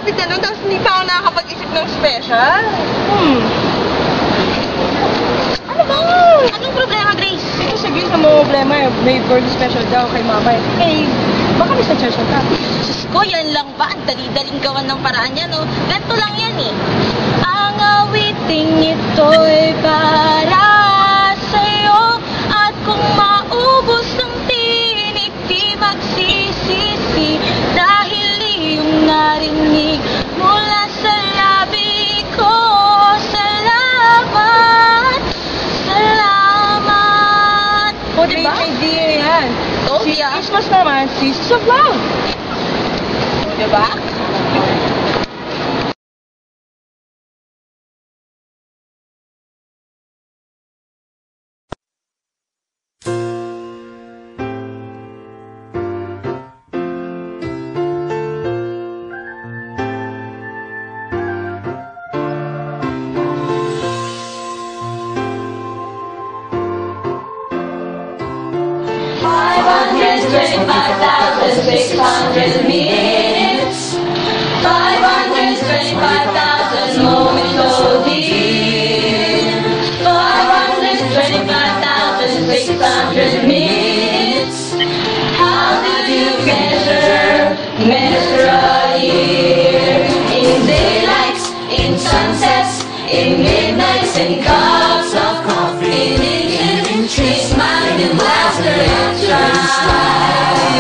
malapit na nun, tapos hindi pa ako nakakapag-isip ng special. Ano ba? Anong problema, Grace? Ito si Grace na mga problema eh. May birthday special daw kay mama eh. Eh, baka may suggestion ka. Sus ko, yan lang ba? Ang dali-daling gawan ng paraan yan, oh. Ganito lang yan, eh. Ang awiting ito'y para sa'yo, at kung maubos ng tinig, di magsisisi, dahil iyong narinig mula sa labi ko. Salamat, salamat. O, diba? May idea yan. Oh, Si yeah. Christmas naman, Seasons of Love. O, diba? minutes, 525,000 moments so deep, 525,600 minutes. How did you measure a year? In daylights, in sunsets, in midnights, in cups of coffee, in smiling and laughter and strife.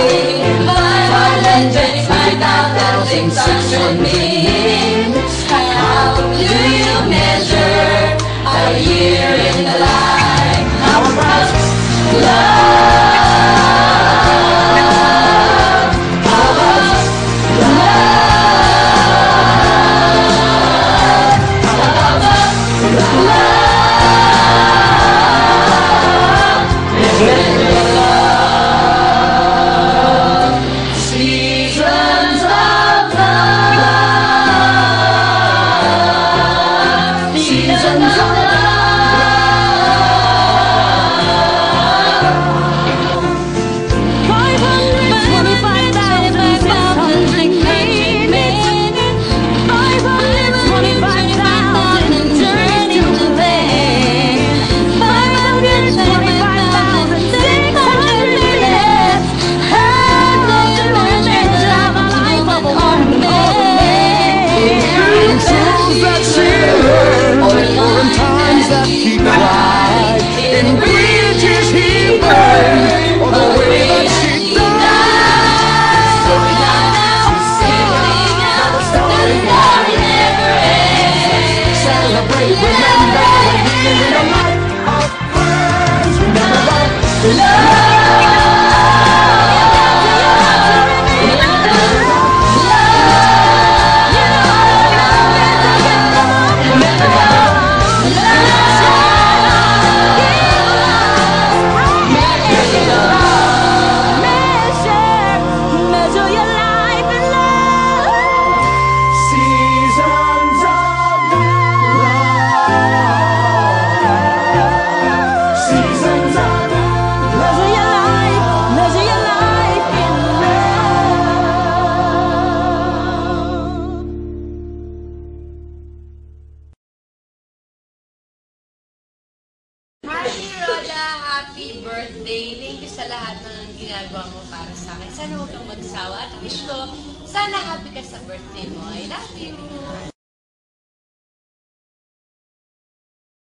525,600 minutes. How do you measure a year in the life? How about love? How about love? How about love? Measure love. Seasons of love. Seasons of love. 525,600 minutes. 525,000 journeys to there. 525,600 minutes. How do you measure a life of one man? Souls that sing, or times that keep alive, in bridges he burned, or the way that she died. Celebrate, remember, in a life of friends, remember love. Measure your life in love. Seasons of love. Seasons of Measure your life in love. Hi, Roda! Happy birthday! Thank you sa lahat ng ginagawa mo para sa akin. Sana huwag kang magsawa at wish ko, sana happy ka sa birthday mo. I love you!